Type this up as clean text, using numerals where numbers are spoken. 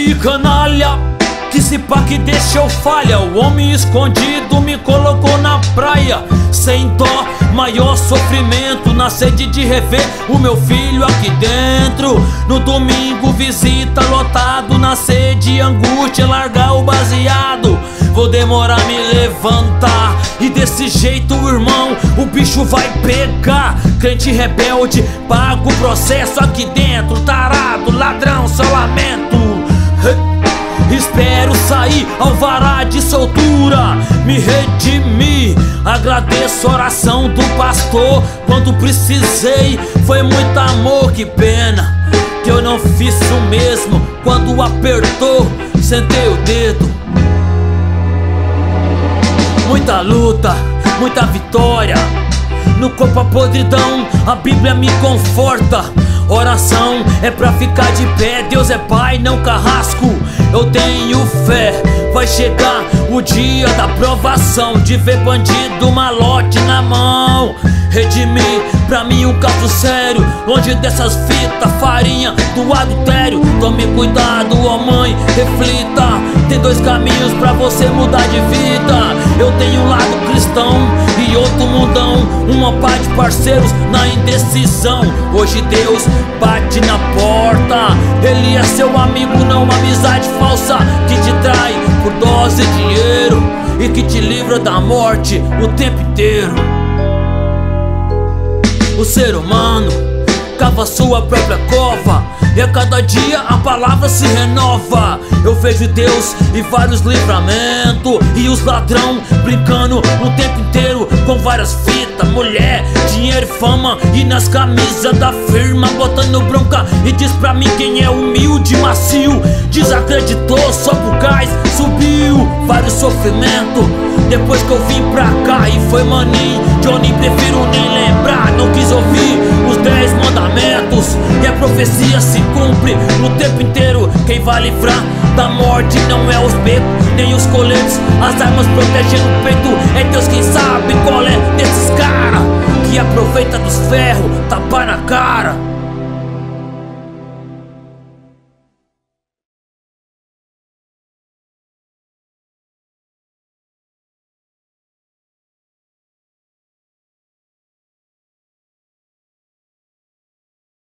aí, canalha, que se pá que deixou falha. O homem escondido me colocou na praia, sem dó, maior sofrimento, na sede de rever o meu filho aqui dentro. No domingo visita lotado, na sede, angústia, largar o baseado. Vou demorar a me levantar, e desse jeito, irmão, o bicho vai pegar. Crente rebelde, paga o processo aqui dentro. Tarado, ladrão, só lamento. Espero sair alvará de soltura, me redimir. Agradeço a oração do pastor quando precisei. Foi muito amor, que pena que eu não fiz o mesmo quando apertou, sentei o dedo. Muita luta, muita vitória, no corpo a podridão, a Bíblia me conforta. Oração é pra ficar de pé, Deus é pai, não carrasco. Eu tenho fé, vai chegar o dia da provação, de ver bandido, malote na mão. Redimir, pra mim um caso sério, longe dessas fitas, farinha do adultério. Tome cuidado, ó mãe, reflita. Tem dois caminhos pra você mudar de vida. Eu tenho um lado cristão e outro mundão, uma par de parceiros na indecisão. Hoje Deus bate na porta, Ele é seu amigo, não uma amizade falsa que te trai por dose de dinheiro e que te livra da morte o tempo inteiro. O ser humano cava sua própria cova, e a cada dia a palavra se renova. Eu vejo Deus e vários livramentos, e os ladrão brincando o tempo inteiro com várias fitas, mulher, dinheiro e fama, e nas camisas da firma botando bronca. E diz pra mim quem é humilde, macio, desacreditou, só pro gás subiu. Vários sofrimentos depois que eu vim pra cá, e foi maninho, Johnny, prefiro nem lembrar. Não quis ouvir os 10 mandamentos, e a profecia se cumpre o tempo inteiro. Quem vai livrar da morte não é os becos, nem os coletes, as armas protegendo o peito. É Deus quem sabe qual é desses cara que aproveita dos ferros, tapa na cara.